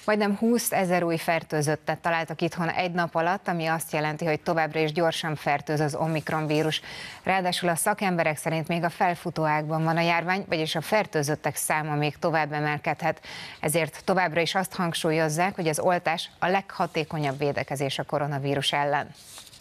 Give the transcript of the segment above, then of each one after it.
Majdnem 20 000 új fertőzöttet találtak itthon egy nap alatt, ami azt jelenti, hogy továbbra is gyorsan fertőz az Omikron vírus. Ráadásul a szakemberek szerint még a felfutó ágban van a járvány, vagyis a fertőzöttek száma még tovább emelkedhet. Ezért továbbra is azt hangsúlyozzák, hogy az oltás a leghatékonyabb védekezés a koronavírus ellen.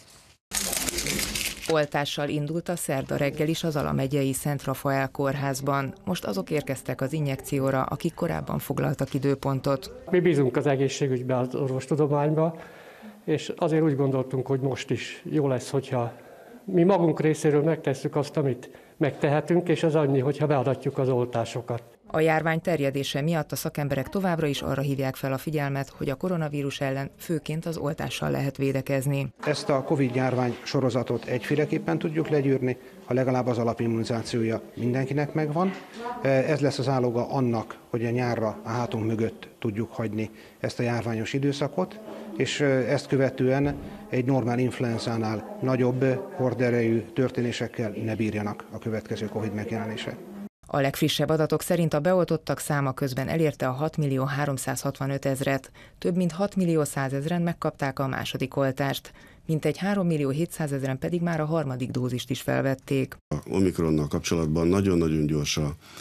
Oltással indult a szerda reggel is az Zala megyei Szent Rafael kórházban. Most azok érkeztek az injekcióra, akik korábban foglaltak időpontot. Mi bízunk az egészségügybe, az orvostudományba, és azért úgy gondoltunk, hogy most is jó lesz, hogyha mi magunk részéről megtesszük azt, amit megtehetünk, és az annyi, hogyha beadatjuk az oltásokat. A járvány terjedése miatt a szakemberek továbbra is arra hívják fel a figyelmet, hogy a koronavírus ellen főként az oltással lehet védekezni. Ezt a Covid-járvány sorozatot egyféleképpen tudjuk legyűrni, ha legalább az alapimmunizációja mindenkinek megvan. Ez lesz az áloga annak, hogy a nyárra a hátunk mögött tudjuk hagyni ezt a járványos időszakot, és ezt követően egy normál influenzánál nagyobb horderejű történésekkel ne bírjanak a következő Covid megjelenése. A legfrissebb adatok szerint a beoltottak száma közben elérte a 6 365 000-et, több mint 6 100 000-en megkapták a második oltást, mintegy 3 700 000-en pedig már a harmadik dózist is felvették. A Omikronnal kapcsolatban nagyon-nagyon gyors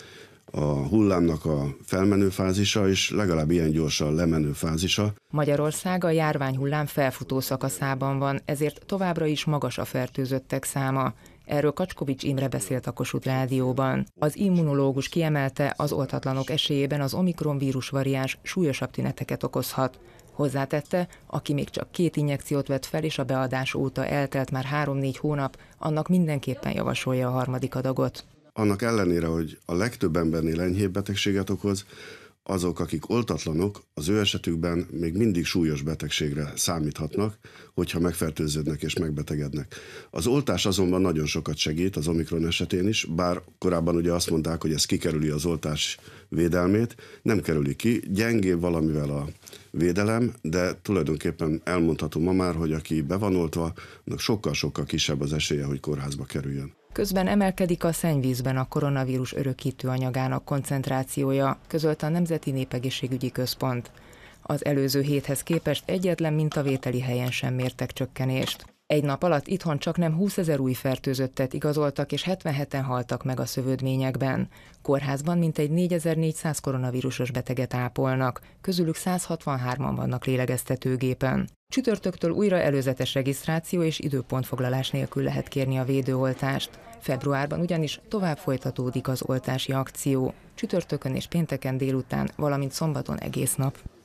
a hullámnak a felmenő fázisa, és legalább ilyen gyorsan lemenő fázisa. Magyarország a járványhullám felfutó szakaszában van, ezért továbbra is magas a fertőzöttek száma. Erről Kacskovics Imre beszélt a Kossuth Rádióban. Az immunológus kiemelte, az oltatlanok esélyében az Omikron vírus variáns súlyosabb tüneteket okozhat. Hozzátette, aki még csak 2 injekciót vett fel, és a beadás óta eltelt már 3-4 hónap, annak mindenképpen javasolja a harmadik adagot. Annak ellenére, hogy a legtöbb embernél enyhébb betegséget okoz, azok, akik oltatlanok, az ő esetükben még mindig súlyos betegségre számíthatnak, hogyha megfertőződnek és megbetegednek. Az oltás azonban nagyon sokat segít az Omikron esetén is, bár korábban ugye azt mondták, hogy ez kikerüli az oltás védelmét, nem kerüli ki, gyengébb valamivel a védelem, de tulajdonképpen elmondható ma már, hogy aki be van oltva, annak sokkal-sokkal kisebb az esélye, hogy kórházba kerüljön. Közben emelkedik a szennyvízben a koronavírus örökítő anyagának koncentrációja, közölte a Nemzeti Népegészségügyi Központ. Az előző héthez képest egyetlen mintavételi helyen sem mértek csökkenést. Egy nap alatt itthon csaknem 20 000 új fertőzöttet igazoltak, és 77-en haltak meg a szövődményekben. Kórházban mintegy 4400 koronavírusos beteget ápolnak, közülük 163-an vannak lélegeztetőgépen. Csütörtöktől újra előzetes regisztráció és időpontfoglalás nélkül lehet kérni a védőoltást. Februárban ugyanis tovább folytatódik az oltási akció. Csütörtökön és pénteken délután, valamint szombaton egész nap.